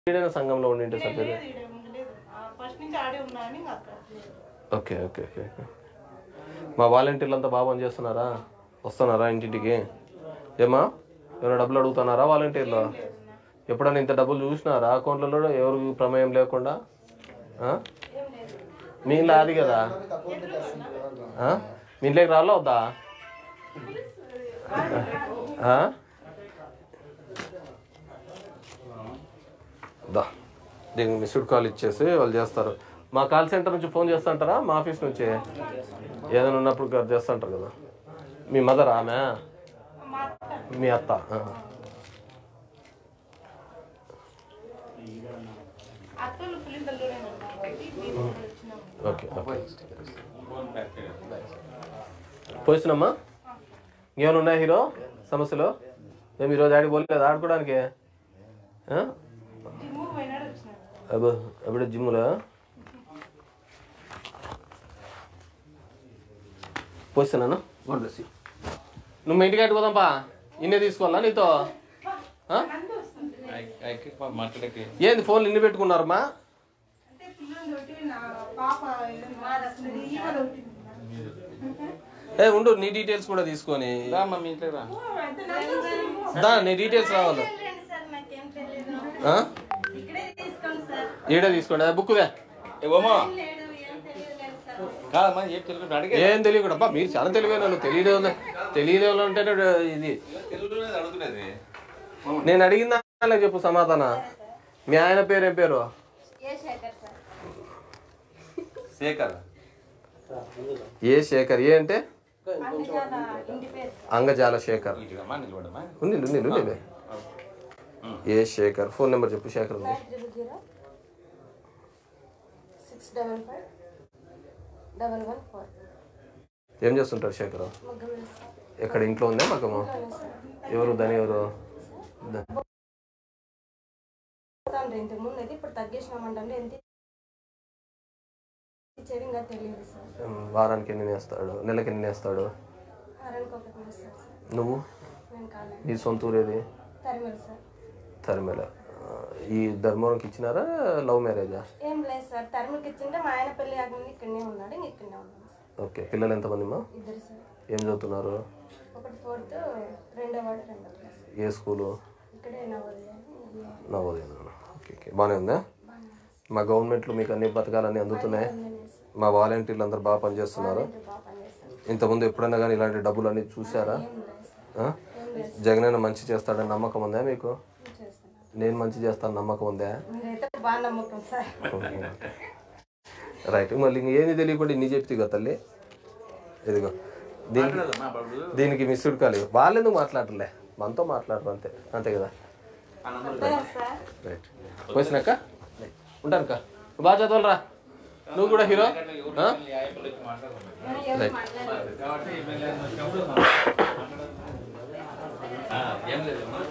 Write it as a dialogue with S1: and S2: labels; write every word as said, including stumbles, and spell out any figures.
S1: సంఘంలో ఉండింటే సభ్యులు. ఓకే ఓకే ఓకే మా వాలంటీర్లు అంతా బాగా పనిచేస్తున్నారా? వస్తున్నారా ఇంటింటికి? ఏమా ఏమైనా డబ్బులు అడుగుతున్నారా వాలంటీర్లు? ఎప్పుడైనా ఇంత డబ్బులు చూసినారా అకౌంట్లలో ఎవరు ప్రమేయం లేకుండా? మీ ఇంట్లో అది కదా, మీ ఇంట్లోకి రాలో వద్దా? దా దీనికి మిస్డ్ కాల్ ఇచ్చేసి వాళ్ళు చేస్తారు. మా కాల్ సెంటర్ నుంచి ఫోన్ చేస్తుంటారా? మా ఆఫీస్ నుంచి ఏదైనా ఉన్నప్పుడు చేస్తుంటారు కదా. మీ మదర్ ఆమె మీ అత్త? ఓకే పోయిస్తున్నామ్మా. ఇంకేమైనా ఉన్నాయా హీరో సమస్యలు? మేము ఈరోజు ఆడికి పోలేదు ఆడుకోవడానికి. అబ్బో అప్పుడే జిమ్లో పోస్తున్నాను. నువ్వు మా ఇంటికి పోదాంపా. ఇన్నే తీసుకోవాలా నీతో? ఏంది ఫోన్లు ఇన్ని పెట్టుకున్నారమ్మా? ఏ ఉండు, నీ డీటెయిల్స్ కూడా తీసుకొని దా. నీ డీటెయిల్స్ రావాలి. ఈడే తీసుకోండి. బుక్వే ఏం తెలియకూడదు అబ్బా. మీరు చాలా తెలివైన వాళ్ళు. తెలియలే తెలియలే వాళ్ళు అంటేనే ఇది. నేను అడిగిన దానికి చెప్పు సమాధానం. మీ ఆయన పేరు ఏం పేరు? శేఖర్. ఏ శేఖర్? ఏ అంటే అంగజాల శేఖర్. ఉంది ఉంది ఉంది. ఏ శేఖర్? ఫోన్ నెంబర్ చెప్పు. శేఖర్ ఉంది. ఏం చేస్తుంటారు శేఖర్? ఎక్కడ ఇంట్లో ఉందా మగము? ఎవరు దాని ఎవరు? వారానికి ఎన్ని వేస్తాడు? నెలకి ఎన్ని వేస్తాడు? నువ్వు నీ సొంత ఊరేది? తరిమేల. ఈ ధర్మవరంకి ఇచ్చినారా? లవ్ మ్యారేజా?
S2: ఏం లేదు సార్, తరిమేలకి ఇచ్చింటే మా ఆయన పెళ్లి కాకముందు ఇక్కడనే ఉన్నాడు, ఇక్కడనే ఉన్నాడు.
S1: ఓకే. పిల్లలు ఎంతమంది మా?
S2: ఇద్దరు సార్.
S1: ఏం చదువుతున్నారు?
S2: ఒకటి ఫోర్త్, రెండో వాడు రెండో క్లాస్.
S1: ఏ స్కూలు?
S2: ఇక్కడే నవోదయ.
S1: నవోదయ. ఓకే ఓకే బాగానే ఉందా? మా గవర్నమెంట్లో మీకు అన్ని పథకాలన్నీ అందుతున్నాయి. మా వాలంటీర్లు అందరూ బాగా పనిచేస్తున్నారు. ఇంతకుముందు ఎప్పుడైనా కానీ ఇలాంటి డబ్బులు అన్నీ చూసారా? జగనన్న మంచి చేస్తాడని నమ్మకం ఉందా మీకు? నేను మంచి చేస్తాను నమ్మకం ఉందా? రైట్. మళ్ళీ ఇంకేంది తెలియకుండా ఇన్ని చెప్తే కదా తల్లి. ఇదిగో దీనికి దీనికి మిస్డ్ కాల్. వాళ్ళు ఎందుకు మాట్లాడలే? మనతో మాట్లాడరు అంతే. అంతే కదా. రైట్. పోసినాక ఉంటాను కా. బాగా చదవాలరా నువ్వు కూడా హీరో. రైట్.